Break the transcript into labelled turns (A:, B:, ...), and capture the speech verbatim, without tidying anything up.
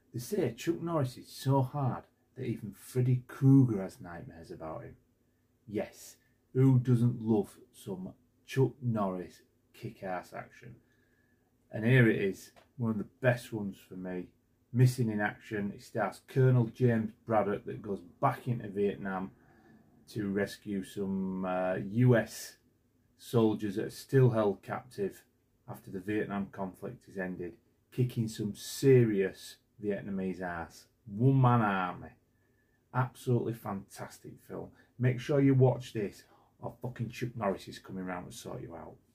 A: They say Chuck Norris is so hard that even Freddy Krueger has nightmares about him. Yes, who doesn't love some Chuck Norris kick-ass action? And here it is, one of the best ones for me. Missing in Action. It stars Colonel James Braddock that goes back into Vietnam to rescue some uh, U S soldiers that are still held captive after the Vietnam conflict is ended, kicking some serious Vietnamese ass. One man army. Absolutely fantastic film. Make sure you watch this or fucking Chuck Norris is coming round to sort you out.